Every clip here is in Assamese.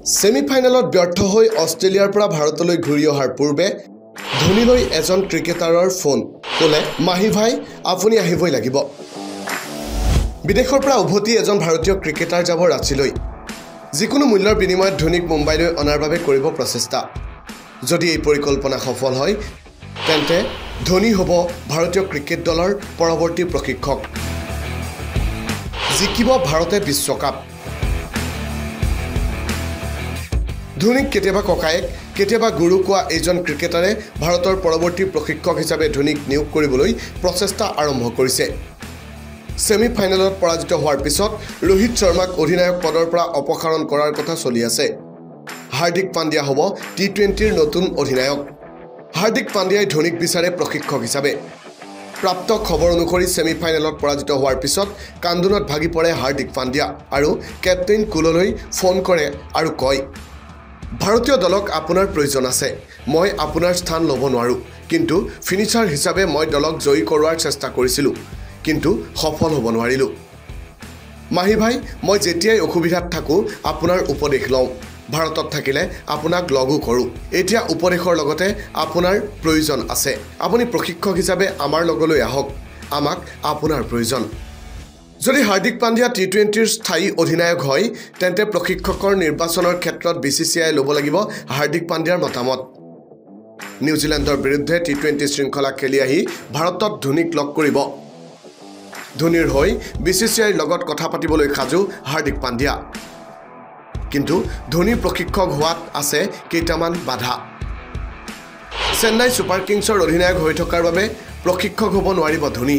সেমিফাইনেলত ব্যৰ্থ হৈ অষ্ট্ৰেলিয়াৰ পৰা ভাৰতলৈ ঘূৰি অহাৰ পূৰ্বে ধোনীলৈ এজন ক্ৰিকেটাৰৰ ফোন ক'লে মাহি ভাই আপুনি আহিবই লাগিব। বিদেশৰ পৰা উভতি এজন ভাৰতীয় ক্ৰিকেটাৰ যাব ৰাঁচীলৈ। যিকোনো মূল্যৰ বিনিময়ত ধোনীক মুম্বাইলৈ অনাৰ বাবে কৰিব প্ৰচেষ্টা। যদি এই পৰিকল্পনা সফল হয় তেন্তে ধোনী হ'ব ভাৰতীয় ক্ৰিকেট দলৰ পৰৱৰ্তী প্ৰশিক্ষক। জিকিব ভাৰতে বিশ্বকাপ। ধোনীক কেতিয়াবা ককায়েক কেতিয়াবা গুৰু কোৱা এইজন ক্ৰিকেটাৰে ভাৰতৰ পৰৱৰ্তী প্ৰশিক্ষক হিচাপে ধোনীক নিয়োগ কৰিবলৈ প্ৰচেষ্টা আৰম্ভ কৰিছে। সেমিফাইনেলত পৰাজিত হোৱাৰ পিছত ৰোহিত শৰ্মাক অধিনায়ক পদৰ পৰা অপসাৰণ কৰাৰ কথা চলি আছে। হাৰ্দিক পাণ্ডিয়া হ'ব টি20ৰ নতুন অধিনায়ক। হাৰ্দিক পাণ্ডিয়াই ধোনীক বিচাৰে প্ৰশিক্ষক হিচাপে। প্ৰাপ্ত খবৰ অনুসৰি সেমিফাইনেলত পৰাজিত হোৱাৰ পিছত কান্দোনত ভাগি পৰে হাৰ্দিক পাণ্ডিয়া আৰু কেপ্টেইন কুললৈ ফোন কৰে আৰু কয়, ভাৰতীয় দলক আপোনাৰ প্ৰয়োজন আছে। মই আপোনাৰ স্থান ল'ব নোৱাৰোঁ, কিন্তু ফিনিচাৰ হিচাপে মই দলক জয়ী কৰোৱাৰ চেষ্টা কৰিছিলোঁ, কিন্তু সফল হ'ব নোৱাৰিলোঁ। মাহি ভাই মই যেতিয়াই অসুবিধাত থাকোঁ আপোনাৰ উপদেশ লওঁ। ভাৰতত থাকিলে আপোনাক লগো কৰোঁ। এতিয়া উপদেশৰ লগতে আপোনাৰ প্ৰয়োজন আছে। আপুনি প্ৰশিক্ষক হিচাপে আমাৰ লগলৈ আহক। আমাক আপোনাৰ প্ৰয়োজন। যদি হাৰ্দিক পাণ্ডিয়া টি20ৰ স্থায়ী অধিনায়ক হয় তেন্তে প্ৰশিক্ষকৰ নিৰ্বাচনৰ ক্ষেত্ৰত BCCI ল'ব লাগিব হাৰ্দিক পাণ্ডিয়াৰ মতামত। নিউজিলেণ্ডৰ বিৰুদ্ধে টি20 শৃংখলা খেলি আহি ভাৰতত ধোনীক লগ কৰিব। ধোনীৰ হৈ BCCIৰ লগত কথা পাতিবলৈ সাজু হাৰ্দিক পাণ্ডিয়া। কিন্তু ধোনী প্ৰশিক্ষক হোৱাত আছে কেইটামান বাধা। চেন্নাই ছুপাৰ কিংছৰ অধিনায়ক হৈ থকাৰ বাবে প্ৰশিক্ষক হ'ব নোৱাৰিব ধোনী।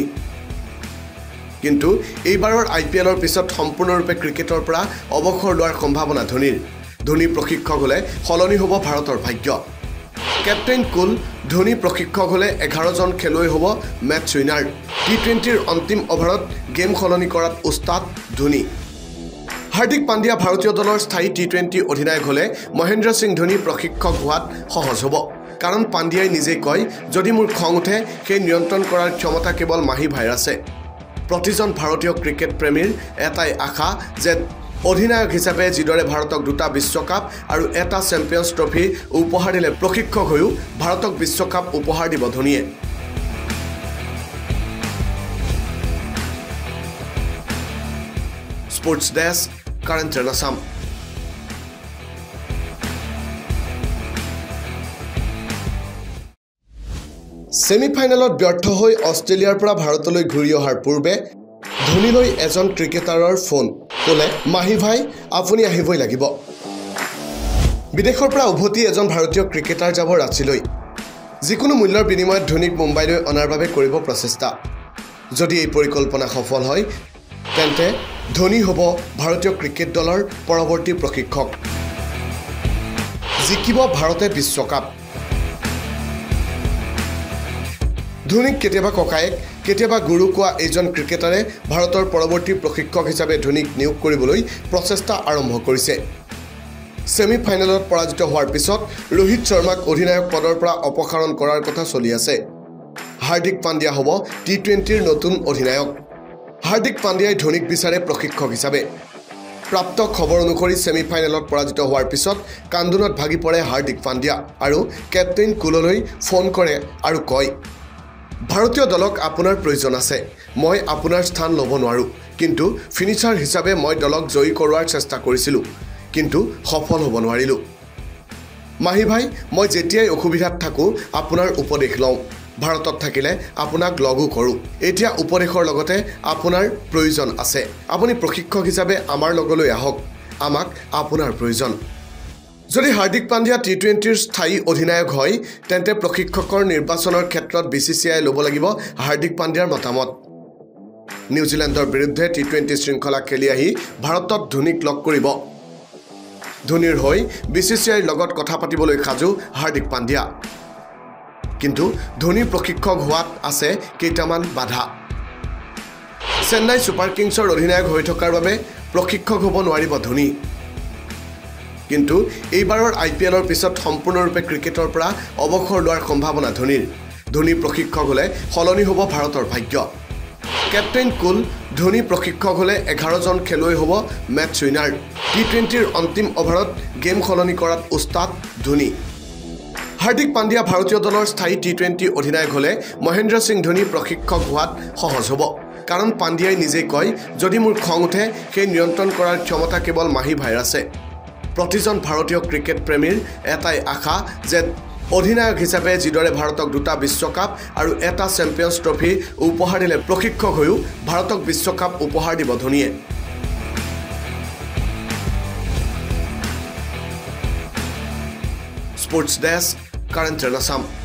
কিন্তু এইবাৰৰ IPLৰ পিছত সম্পূৰ্ণৰূপে ক্ৰিকেটৰ পৰা অৱসৰ লোৱাৰ সম্ভাৱনা ধোনীৰ। ধোনী প্ৰশিক্ষক হ'লে সলনি হ'ব ভাৰতৰ ভাগ্য। কেপ্টেইন কুল ধোনী প্ৰশিক্ষক হ'লে 11জন খেলুৱৈ হ'ব মেটছ উইনাৰ। টি20ৰ অন্তিম অভাৰত গেম সলনি কৰাত উস্তাদ ধোনী। হাৰ্দিক পাণ্ডিয়া ভাৰতীয় দলৰ স্থায়ী টি20 অধিনায়ক হ'লে মহেন্দ্ৰ সিং ধোনী প্ৰশিক্ষক হোৱাত সহজ হ'ব। কাৰণ পাণ্ডিয়াই নিজেই কয়, যদি মোৰ খং উঠে সেই নিয়ন্ত্ৰণ কৰাৰ ক্ষমতা কেৱল মাহি ভাইৰ আছে। প্ৰতিজন ভাৰতীয় ক্ৰিকেট প্ৰেমীৰ এটাই আশা যে অধিনায়ক হিচাপে যিদৰে ভাৰতক 2টা বিশ্বকাপ আৰু 1টা চেম্পিয়ন্ছ ট্ৰফি উপহাৰ দিলে প্ৰশিক্ষক হৈও ভাৰতক বিশ্বকাপ উপহাৰ দিব ধোনীয়ে। Sports desk, current Assam. সেমিফাইনেলত ব্যৰ্থ হৈ অষ্ট্ৰেলিয়াৰ পৰা ভাৰতলৈ ঘূৰি অহাৰ পূৰ্বে ধোনীলৈ এজন ক্ৰিকেটাৰৰ ফোন ক'লে মাহি ভাই আপুনি আহিবই লাগিব। বিদেশৰ পৰা উভতি এজন ভাৰতীয় ক্ৰিকেটাৰ যাব ৰাঁচীলৈ। যিকোনো মূল্যৰ বিনিময়ত ধোনীক মুম্বাইলৈ অনাৰ বাবে কৰিব প্ৰচেষ্টা। যদি এই পৰিকল্পনা সফল হয় তেন্তে ধোনী হ'ব ভাৰতীয় ক্ৰিকেট দলৰ পৰৱৰ্তী প্ৰশিক্ষক। জিকিব ভাৰতে বিশ্বকাপ। ধোনীক কেতিয়াবা ককায়েক কেতিয়াবা গুৰু কোৱা এইজন ক্ৰিকেটাৰে ভাৰতৰ পৰৱৰ্তী প্ৰশিক্ষক হিচাপে ধোনীক নিয়োগ কৰিবলৈ প্ৰচেষ্টা আৰম্ভ কৰিছে। সেমিফাইনেলত পৰাজিত হোৱাৰ পিছত ৰোহিত শৰ্মাক অধিনায়ক পদৰ পৰা অপসাৰণ কৰাৰ কথা চলি আছে। হাৰ্দিক পাণ্ডিয়া হ'ব টি20ৰ নতুন অধিনায়ক। হাৰ্দিক পাণ্ডিয়াই ধোনীক বিচাৰে প্ৰশিক্ষক হিচাপে। প্ৰাপ্ত খবৰ অনুসৰি সেমিফাইনেলত পৰাজিত হোৱাৰ পিছত কান্দোনত ভাগি পৰে হাৰ্দিক পাণ্ডিয়া আৰু কেপ্টেইন কুললৈ ফোন কৰে আৰু কয়, ভাৰতীয় দলক আপোনাৰ প্ৰয়োজন আছে। মই আপোনাৰ স্থান ল'ব নোৱাৰোঁ, কিন্তু ফিনিচাৰ হিচাপে মই দলক জয়ী কৰোৱাৰ চেষ্টা কৰিছিলোঁ, কিন্তু সফল হ'ব নোৱাৰিলোঁ। মাহি ভাই মই যেতিয়াই অসুবিধাত থাকোঁ আপোনাৰ উপদেশ লওঁ। ভাৰতত থাকিলে আপোনাক লগো কৰোঁ। এতিয়া উপদেশৰ লগতে আপোনাৰ প্ৰয়োজন আছে। আপুনি প্ৰশিক্ষক হিচাপে আমাৰ লগলৈ আহক। আমাক আপোনাৰ প্ৰয়োজন। যদি হাৰ্দিক পাণ্ডিয়া টি20ৰ স্থায়ী অধিনায়ক হয় তেন্তে প্ৰশিক্ষকৰ নিৰ্বাচনৰ ক্ষেত্ৰত BCCI ল'ব লাগিব হাৰ্দিক পাণ্ডিয়াৰ মতামত। নিউজিলেণ্ডৰ বিৰুদ্ধে টি20 শৃংখলা খেলি আহি ভাৰতত ধোনীক লগ কৰিব। ধোনীৰ হৈ BCCIৰ লগত কথা পাতিবলৈ সাজু হাৰ্দিক পাণ্ডিয়া। কিন্তু ধোনী প্ৰশিক্ষক হোৱাত আছে কেইটামান বাধা। চেন্নাই ছুপাৰ কিংছৰ অধিনায়ক হৈ থকাৰ বাবে প্ৰশিক্ষক হ'ব নোৱাৰিব ধোনী। কিন্তু এইবাৰৰ IPLৰ পিছত সম্পূৰ্ণৰূপে ক্ৰিকেটৰ পৰা অৱসৰ লোৱাৰ সম্ভাৱনা ধোনীৰ। ধোনী প্ৰশিক্ষক হ'লে সলনি হ'ব ভাৰতৰ ভাগ্য। কেপ্টেইন কুল ধোনী প্ৰশিক্ষক হলে 11জন খেলুৱৈ হ'ব মেচ উইনাৰ টি20ৰ অন্তিম অভাৰত গেম সলনি কৰাত উস্তাদ ধোনী হাৰ্দিক পাণ্ডিয়া ভাৰতীয় দলৰ স্থায়ী টি20 অধিনায়ক হলে মহেন্দ্ৰ সিং ধোনী প্ৰশিক্ষক হোৱাত সহজ হ'ব কাৰণ পাণ্ডিয়াই নিজেই কয় যদি মোৰ খং উঠে সেই নিয়ন্ত্ৰণ কৰাৰ ক্ষমতা কেৱল মাহি ভাইৰাছে প্ৰতিজন ভাৰতীয় ক্ৰিকেট প্ৰেমীৰ এটাই আশা যে অধিনায়ক হিচাপে যিদৰে ভাৰতক 2টা বিশ্বকাপ আৰু এটা চেম্পিয়ন্স ট্ৰফি উপহাৰ দিলে প্ৰশিক্ষক হৈও ভাৰতক বিশ্বকাপ উপহাৰ দিব ধোনীয়ে sports desk current train Assam